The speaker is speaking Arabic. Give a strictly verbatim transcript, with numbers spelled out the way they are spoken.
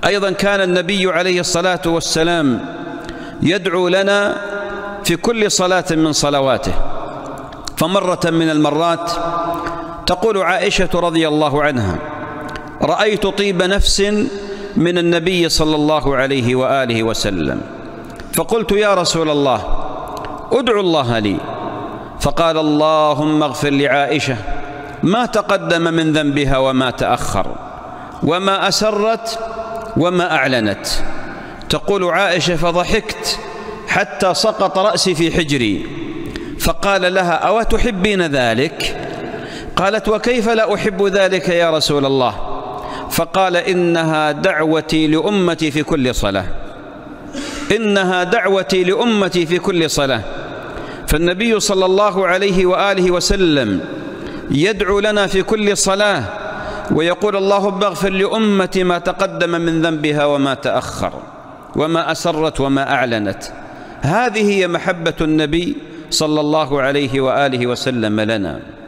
أيضا كان النبي عليه الصلاة والسلام يدعو لنا في كل صلاة من صلواته. فمرة من المرات تقول عائشة رضي الله عنها: رأيت طيب نفس من النبي صلى الله عليه وآله وسلم، فقلت: يا رسول الله ادعو الله لي. فقال: اللهم اغفر لعائشة ما تقدم من ذنبها وما تأخر، وما أسرت وما أعلنت. تقول عائشة: فضحكت حتى سقط رأسي في حجري، فقال لها: أو تحبين ذلك؟ قالت: وكيف لا أحب ذلك يا رسول الله؟ فقال: إنها دعوتي لأمتي في كل صلاة، إنها دعوتي لأمتي في كل صلاة. فالنبي صلى الله عليه وآله وسلم يدعو لنا في كل صلاة ويقول: اللهم اغفر لأمتي ما تقدم من ذنبها وما تأخر، وما أسرت وما أعلنت. هذه هي محبة النبي صلى الله عليه وآله وسلم لنا.